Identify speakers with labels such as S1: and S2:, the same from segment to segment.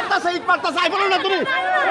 S1: পারতাছে I বলো না তুমি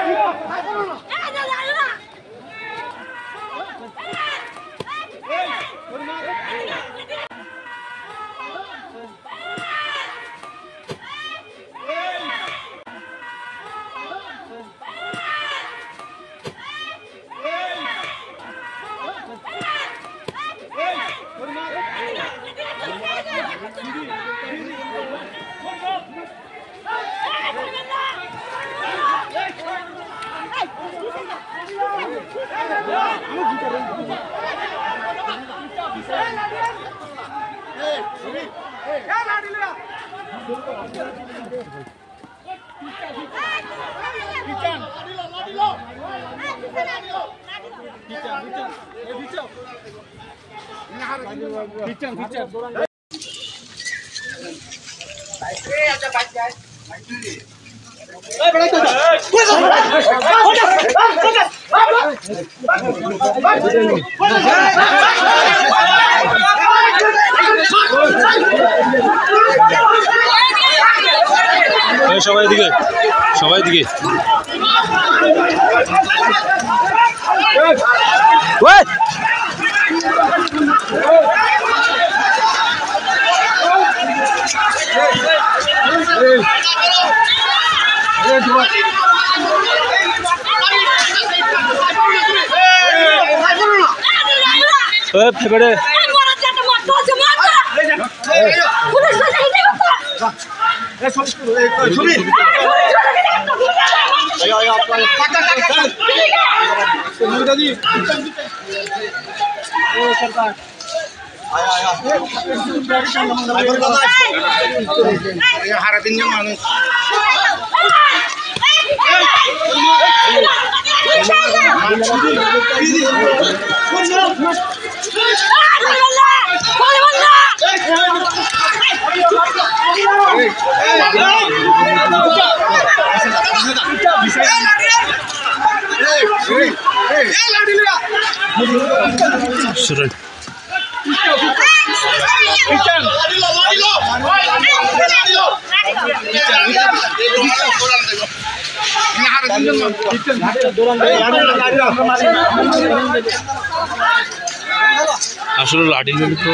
S2: সবাই দিকে
S1: হারা তিনজন মানুষ
S2: আসলে লাঠি তো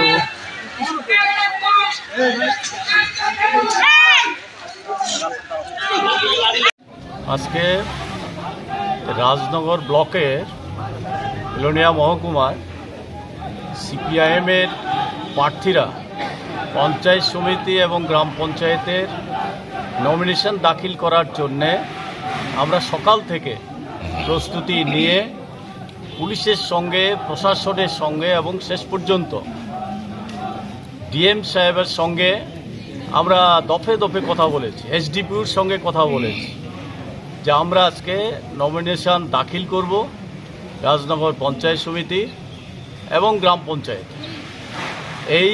S3: আজকে রাজনগর ব্লকের লোনিয়া মহকুমার সিপিআইএমের প্রার্থীরা পঞ্চায়েত সমিতি এবং গ্রাম পঞ্চায়েতের নমিনেশন দাখিল করার জন্যে আমরা সকাল থেকে প্রস্তুতি নিয়ে পুলিশের সঙ্গে প্রশাসনের সঙ্গে এবং শেষ পর্যন্ত ডিএম সাহেবের সঙ্গে আমরা দফে দফে কথা বলেছি, এসডিপিওর সঙ্গে কথা বলেছি যে আমরা আজকে নমিনেশন দাখিল করব রাজনগর পঞ্চায়েত সমিতি এবং গ্রাম পঞ্চায়েত। এই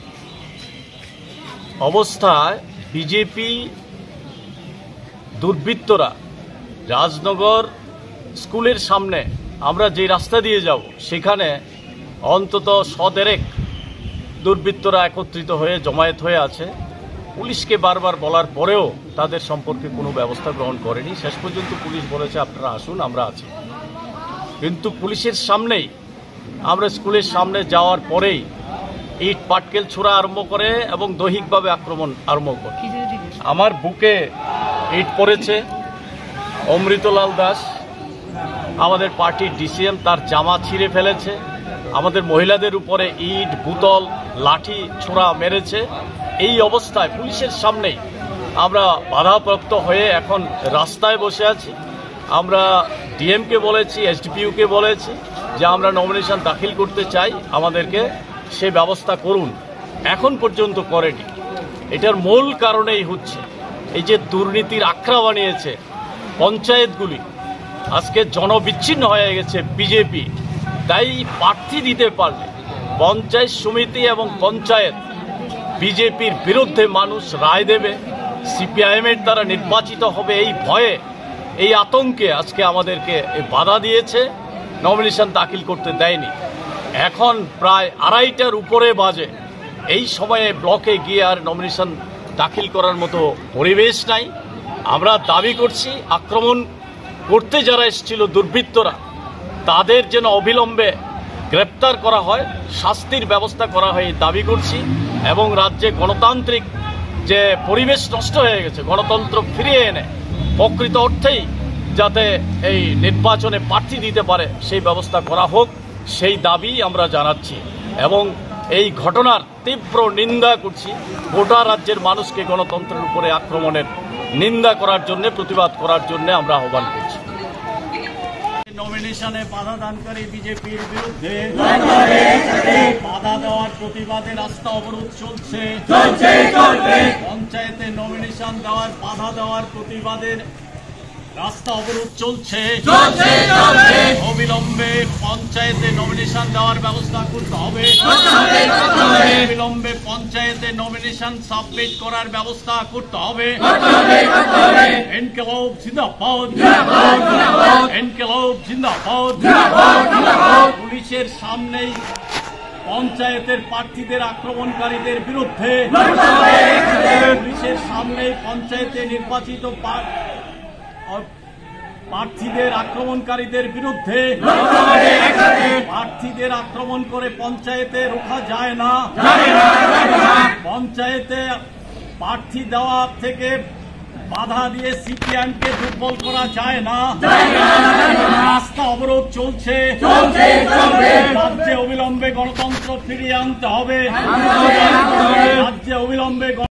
S3: অবস্থায় বিজেপি দুর্বৃত্তরা রাজনগর স্কুলের সামনে আমরা যে রাস্তা দিয়ে যাব সেখানে অন্তত 100 দুর্বৃত্তরা একত্রিত হয়ে জমায়েত হয়ে আছে। পুলিশকে বারবার বলার পরেও তাদের সম্পর্কে কোনো ব্যবস্থা গ্রহণ করেনি। শেষ পর্যন্ত পুলিশ বলেছে আপনারা আসুন, আমরা আছি। কিন্তু পুলিশের সামনেই আমরা স্কুলের সামনে যাওয়ার পরেই ইট পাটকেল ছোড়া আরম্ভ করে এবং দৈহিকভাবে আক্রমণ আরম্ভ করে। আমার বুকে ইট পড়েছে। অমৃতলাল দাস আমাদের পার্টির ডিসিএম, তার জামা ছিঁড়ে ফেলেছে। আমাদের মহিলাদের উপরে ইট বোতল লাঠি ছোড়া মেরেছে। এই অবস্থায় পুলিশের সামনেই আমরা বাধাপ্রাপ্ত হয়ে এখন রাস্তায় বসে আছি। আমরা ডিএমকে বলেছি, এসডিপিইউকে বলেছি যে আমরা নমিনেশন দাখিল করতে চাই, আমাদেরকে সে ব্যবস্থা করুন। এখন পর্যন্ত করেনি। এটার মূল কারণেই হচ্ছে এই যে দুর্নীতির আখড়া বানিয়েছে পঞ্চায়েতগুলি, আজকে জনবিচ্ছিন্ন হয়ে গেছে বিজেপি। তাই প্রার্থী দিতে পারলে পঞ্চায়েত সমিতি এবং পঞ্চায়েত বিজেপির বিরুদ্ধে মানুষ রায় দেবে, সিপিআইএমের দ্বারা নির্বাচিত হবে এই ভয়ে, এই আতঙ্কে আজকে আমাদেরকে বাধা দিয়েছে, নমিনেশন দাখিল করতে দেয়নি। এখন প্রায় 2:30টার উপরে বাজে। এই সময়ে ব্লকে গিয়ে আর নমিনেশন দাখিল করার মতো পরিবেশ নাই। আমরা দাবি করছি আক্রমণ করতে যারা এসেছিল দুর্বৃত্তরা তাদের যেন অবিলম্বে গ্রেপ্তার করা হয়, শাস্তির ব্যবস্থা করা হয় দাবি করছি। এবং রাজ্যে গণতান্ত্রিক যে পরিবেশ নষ্ট হয়ে গেছে, গণতন্ত্র ফিরিয়ে এনে প্রকৃত অর্থেই যাতে এই নির্বাচনে প্রার্থী দিতে পারে সেই ব্যবস্থা করা হোক, সেই দাবি আমরা জানাচ্ছি। এবং এই ঘটনার তীব্র নিন্দা করছি। গোটা রাজ্যের মানুষকে গণতন্ত্রের উপরে আক্রমণের নিন্দা করার জন্য, প্রতিবাদ করার জন্য আমরা আহ্বান করছি। নমিনেশনে বাধা দানকারী বিজেপির বিরুদ্ধে বাধা দেওয়ার প্রতিবাদে রাস্তা অবরোধ চলছে। পঞ্চায়েতে নমিনেশন দেওয়ার বাধা দেওয়ার প্রতিবাদে রাস্তা অবরোধ চলছে। অবিলম্বে পঞ্চায়েতে নমিনেশন দেওয়ার ব্যবস্থা করতে হবে। অবিলম্বে পঞ্চায়েতে নমিনেশন সাবমিট করার ব্যবস্থা করতে হবে। ইনকিলাব জিন্দাবাদ, ইনকিলাব জিন্দাবাদ। পুলিশের সামনেই পঞ্চায়েতের প্রার্থীদের আক্রমণকারীদের বিরুদ্ধে, পুলিশের সামনেই পঞ্চায়েতে নির্বাচিত প্রার্থীদের আক্রমণকারীদের বিরুদ্ধে, প্রার্থীদের আক্রমণ করে পঞ্চায়েতে রোখা যায় না। পঞ্চায়েতে প্রার্থী দেওয়া থেকে বাধা দিয়ে সিপিএমকে দুর্বল করা যায় না। রাস্তা অবরোধ চলছে। রাজ্যে অবিলম্বে গণতন্ত্র ফিরিয়ে আনতে হবে। রাজ্যে অবিলম্বে